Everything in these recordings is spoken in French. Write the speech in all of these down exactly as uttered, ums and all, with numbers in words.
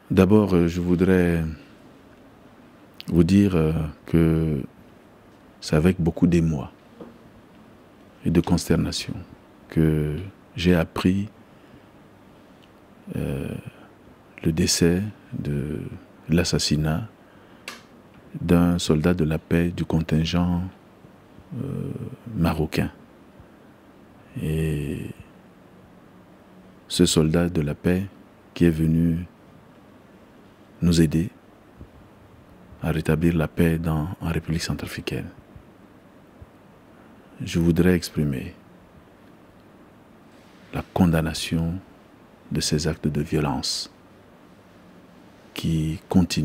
D'abord, euh, je voudrais vous dire euh, que c'est avec beaucoup d'émoi et de consternation que j'ai appris euh, le décès de l'assassinat d'un soldat de la paix du contingent euh, marocain. Et ce soldat de la paix qui est venu nous aider à rétablir la paix dans, en République centrafricaine. Je voudrais exprimer la condamnation de ces actes de violence qui continuent.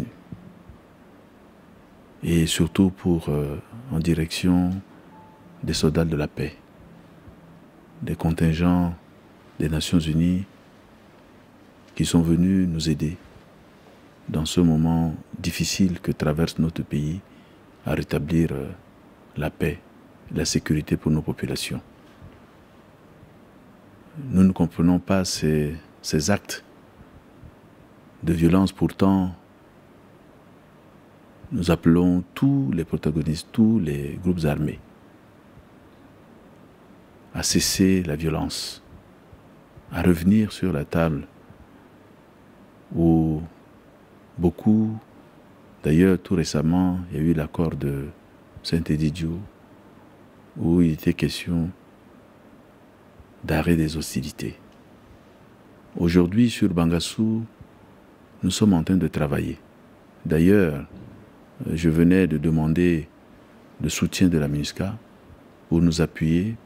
Et surtout pour, euh, en direction des soldats de la paix, des contingents des Nations Unies qui sont venus nous aider dans ce moment difficile que traverse notre pays à rétablir euh, la paix, la sécurité pour nos populations. Nous ne comprenons pas ces, ces actes de violence. Pourtant, nous appelons tous les protagonistes, tous les groupes armés à cesser la violence, à revenir sur la table où beaucoup, d'ailleurs tout récemment, il y a eu l'accord de Saint-Édidio où il était question d'arrêt des hostilités. Aujourd'hui, sur Bangassou, nous sommes en train de travailler. D'ailleurs, je venais de demander le soutien de la MINUSCA pour nous appuyer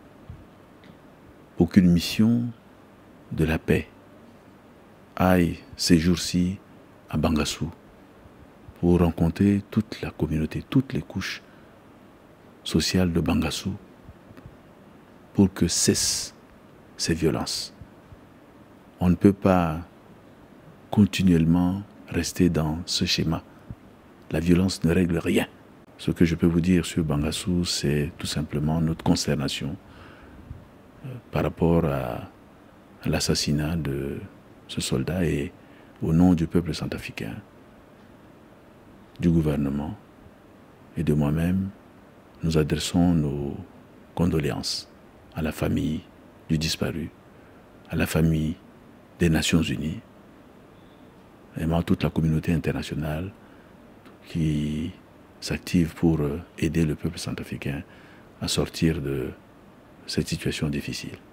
pour qu'une mission de la paix aille ces jours-ci à Bangassou pour rencontrer toute la communauté, toutes les couches sociales de Bangassou pour que cessent ces violences. On ne peut pas continuellement rester dans ce schéma. La violence ne règle rien. Ce que je peux vous dire sur Bangassou, c'est tout simplement notre consternation euh, par rapport à, à l'assassinat de ce soldat et au nom du peuple centrafricain, du gouvernement et de moi-même, nous adressons nos condoléances à la famille du disparu, à la famille des Nations Unies, et à toute la communauté internationale qui s'active pour aider le peuple centrafricain à sortir de cette situation difficile.